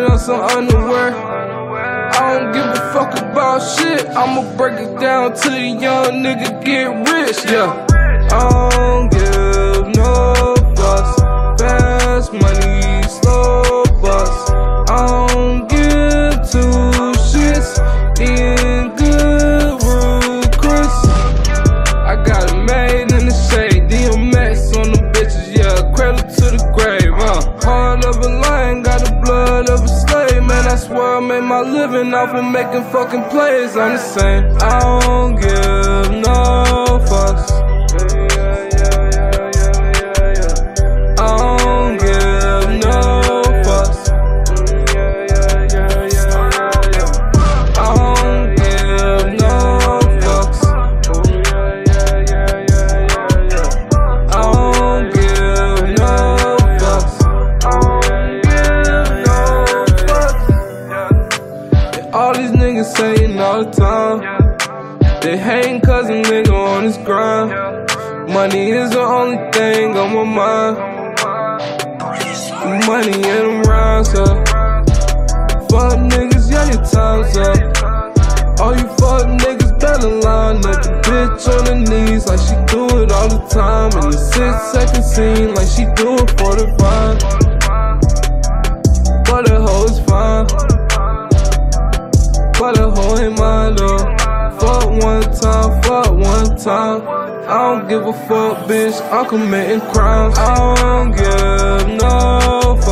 on some underwear. I don't give a fuck about shit. I'ma break it down till the young nigga get rich, yeah. I don't give no fucks. Fast money, slow bus. I don't give two shits. Eating good, rude Chris. I got it made in the shade. DMX on the bitches, yeah. Cradle to the grave, Heart of a lion, got the blood of a slave. Man, I swear I made my living off of making fucking plays. I'm the same. I don't give no fucks. All these niggas saying all the time, they hating cause a nigga on his grind. Money is the only thing on my mind. Money in them rhymes up. Fuck niggas, yeah, your time's up. All you fuck niggas better line up. The bitch on her knees like she do it all the time. In the 6-second scene like she do it for the vibe. But the hoe is fine. But the hoe ain't mine though. Fuck one time. I don't give a fuck, bitch, I'm committing crimes. I don't give no